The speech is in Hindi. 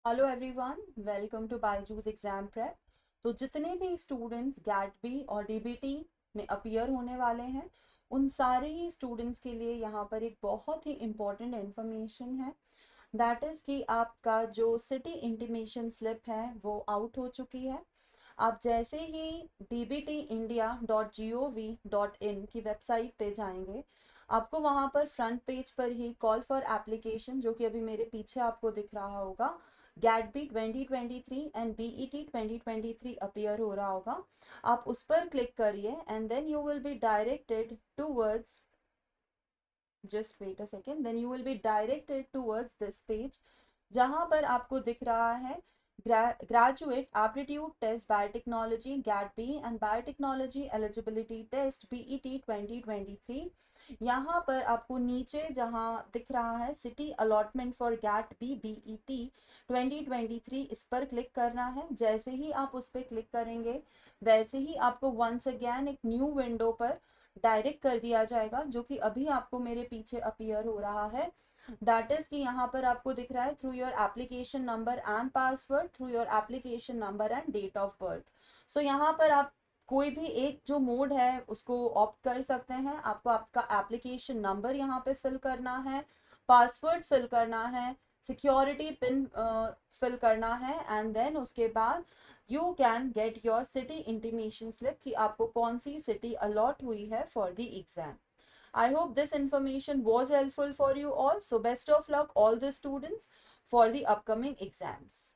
Hello everyone, welcome to BYJU'S exam prep. तो जितने भी स्टूडेंट्स गैट बी और डीबीटी में अपीयर होने वाले हैं उन सारे ही स्टूडेंट्स के लिए यहाँ पर एक बहुत ही इम्पोर्टेंट इन्फॉर्मेशन है। दैट इज़ कि आपका जो सिटी इंटीमेशन स्लिप है वो आउट हो चुकी है। आप जैसे ही dbtindia.gov.in की वेबसाइट पे जाएंगे आपको वहाँ पर फ्रंट पेज पर ही कॉल फॉर एप्लीकेशन, जो कि अभी मेरे पीछे आपको दिख रहा होगा, GAT B 2023 and BET 2023 appear हो रहा होगा। आप उस पर क्लिक करिए and then you will be directed towards, just wait a second, then you will be directed towards this page जहां पर आपको दिख रहा है graduate aptitude test biotechnology GAT B and biotechnology eligibility test BET 2023। यहाँ पर आपको नीचे जहाँ दिख रहा है city allotment for GAT B BET 2023, इस पर क्लिक करना है। जैसे ही आप उस पर क्लिक करेंगे वैसे ही आपको वंस अगेन एक न्यू विंडो पर डायरेक्ट कर दिया जाएगा, जो कि अभी आपको मेरे पीछे अपीयर हो रहा है। दैट इज कि यहाँ पर आपको दिख रहा है through your application number and password, through your application number and date of birth. So यहाँ पर आप कोई भी एक जो मोड है उसको ऑप्ट कर सकते हैं। आपको आपका एप्लीकेशन नंबर यहाँ पे फिल करना है, पासवर्ड फिल करना है, सिक्योरिटी पिन फिल करना है एंड देन उसके बाद you can get your city intimation slip कि आपको कौन सी सिटी अलॉट हुई है for the exam. I hope this information was helpful for you all. So best of luck all the students for the upcoming exams.